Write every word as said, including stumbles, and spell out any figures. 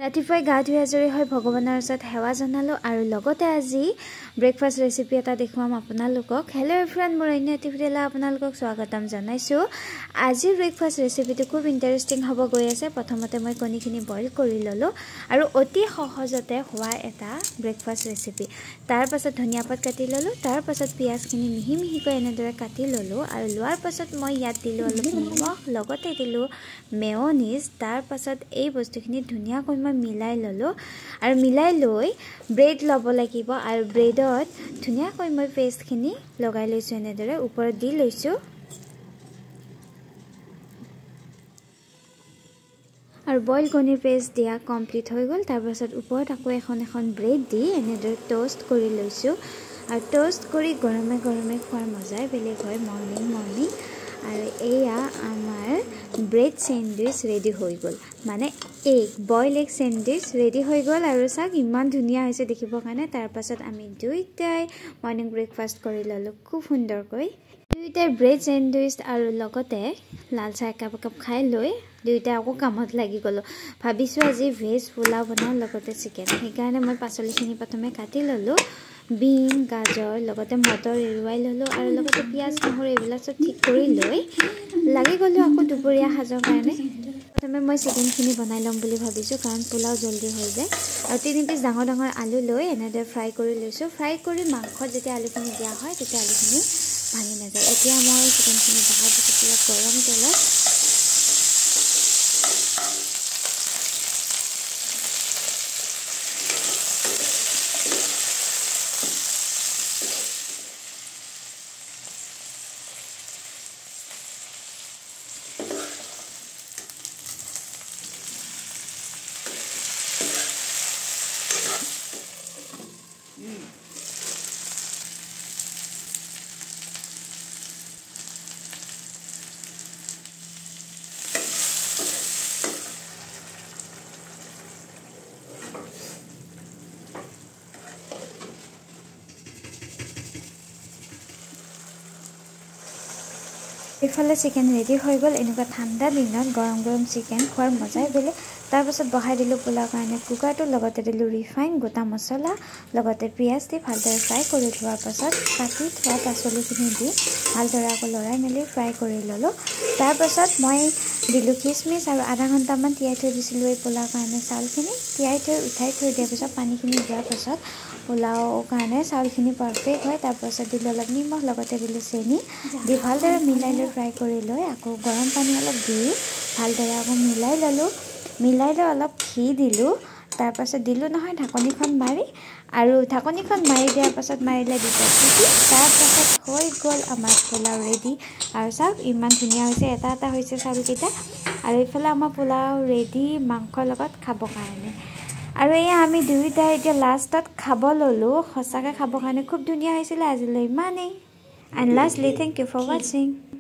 ৰাতিপুৱাই গা ধুই আজৰি হৈ ভগৱানৰ ওচৰত সেৱা জনালো আৰু লগতে আজি ব্ৰেকফাষ্ট ৰেচিপি এটা দেখুৱাম আপোনালোকক। হেল্ল' এভৰিৱান, মোৰ অন্য এটি ভিডিঅ'লৈ আপোনালোকক স্বাগতম জনাইছোঁ। আজিৰ ব্ৰেকফাষ্ট ৰেচিপিটো খুব ইণ্টাৰেষ্টিং হ'ব গৈ আছে। প্ৰথমতে মই কণীখিনি বইল কৰি ল'লোঁ আৰু অতি সহজতে হোৱা এটা ব্ৰেকফাষ্ট ৰেচিপি। তাৰ পাছত ধনিয়া পাত কাটি ল'লোঁ, তাৰ পাছত পিঁয়াজখিনি মিহি মিহিকৈ এনেদৰে কাটি ল'লোঁ আৰু লোৱাৰ পাছত মই ইয়াত দিলোঁ অলপ নিমখ, লগতে দিলোঁ মেয়নিজ। তাৰ পাছত এই বস্তুখিনি ধুনীয়াকৈ মই মিলাই ল'লোঁ আৰু মিলাই লৈ ব্ৰেড ল'ব লাগিব আৰু ব্ৰেডত ধুনীয়াকৈ মই পেষ্টখিনি লগাই লৈছোঁ, এনেদৰে ওপৰত দি লৈছোঁ আৰু বইল কণীৰ পেষ্ট দিয়া কমপ্লিট হৈ গ'ল। তাৰ পাছত ওপৰত আকৌ এখন এখন ব্ৰেড দি এনেদৰে ট'ষ্ট কৰি লৈছোঁ আৰু ট'ষ্ট কৰি গৰমে গৰমে খোৱাৰ মজাই বেলেগ হয় মৰ্ণিং মৰ্ণিং। আৰু এয়া আমাৰ ব্ৰেড চেণ্ডউইচ ৰেডি হৈ গ'ল, মানে egg boil egg sandwich ready হৈ গ'ল আৰু চাওক ইমান ধুনীয়া হৈছে দেখিবৰ কাৰণে। তাৰ পাছত আমি দুয়োটাই মৰ্ণিং ব্ৰেকফাষ্ট কৰি ল'লোঁ খুব সুন্দৰকৈ। দুয়োটাই ব্ৰেড চেণ্ডউইচ আৰু লগতে লাল চাহ একাপ একাপ খাই লৈ দুয়োটাই আকৌ কামত লাগি গ'লোঁ। ভাবিছোঁ আজি ভেজ পোলাও বনাওঁ লগতে চিকেন, সেইকাৰণে মই পাচলিখিনি প্ৰথমে কাটি ল'লোঁ। বিন, গাজৰ লগতে মটৰ এৰুৱাই ল'লোঁ আৰু লগতে পিঁয়াজ নহৰু এইবিলাক চব ঠিক কৰি লৈ লাগি গ'লোঁ আকৌ দুপৰীয়া সাজৰ কাৰণে। প্ৰথমে মই চিকেনখিনি বনাই ল'ম বুলি ভাবিছোঁ, কাৰণ পোলাও জল্দি হৈ যায়। আৰু তিনি পিচ ডাঙৰ ডাঙৰ আলু লৈ এনেদৰে ফ্ৰাই কৰি লৈছোঁ। ফ্ৰাই কৰি মাংসত যেতিয়া আলুখিনি দিয়া হয় তেতিয়া আলুখিনি ভাঙি নাযায়। এতিয়া মই চিকেনখিনি বহাই দিছোঁ পুৰা গৰম তেলত। এইফালে চিকেন ৰেডি হৈ গ'ল। এনেকুৱা ঠাণ্ডা দিনত গৰম গৰম চিকেন খোৱাৰ মজাই বেলেগ। তাৰপাছত বহাই দিলোঁ পোলাও কাৰণে কুকাৰটো, লগতে দিলোঁ ৰিফাইন, গোটা মছলা, লগতে পিঁয়াজ দি ভালদৰে ফ্ৰাই কৰি লোৱাৰ পাছত কাটি থোৱা পাচলিখিনি দি ভালদৰে আকৌ লৰাই মেলি ফ্ৰাই কৰি ল'লোঁ। তাৰপাছত মই দিলোঁ খিচমিচ আৰু আধা ঘণ্টামান তিয়াই থৈ দিছিলোঁ এই পোলাও কাৰণে চাউলখিনি। তিয়াই থৈ উঠাই থৈ দিয়াৰ পিছত পানীখিনি দিয়াৰ পাছত পোলাও কাৰণে চাউলখিনি পাৰফেক্ট হয়। তাৰপাছত দিলোঁ অলপ নিমখ, লগতে দিলোঁ চেনি দি ভালদৰে মিলাই লৈ ফ্ৰাই কৰি লৈ আকৌ গৰম পানী অলপ দি ভালদৰে আকৌ মিলাই ল'লোঁ। মিলাই লৈ অলপ ঘি দিলোঁ, তাৰপাছত দিলোঁ নহয় ঢাকনিখন মাৰি, আৰু ঢাকনিখন মাৰি দিয়াৰ পাছত মাৰিলে দুটা চিটি। তাৰপাছত হৈ গ'ল আমাৰ পোলাও ৰেডি। আৰু চাওক ইমান ধুনীয়া হৈছে, এটা এটা হৈছে চাউলকেইটা। আৰু এইফালে আমাৰ পোলাও ৰেডি মাংসৰ লগত খাবৰ কাৰণে। আৰু এয়া আমি দুয়োটাই এতিয়া লাষ্টত খাব ল'লোঁ। সঁচাকৈ খাবৰ কাৰণে খুব ধুনীয়া হৈছিলে। আজিলৈ ইমানেই। And lastly thank you for ৱাচিং।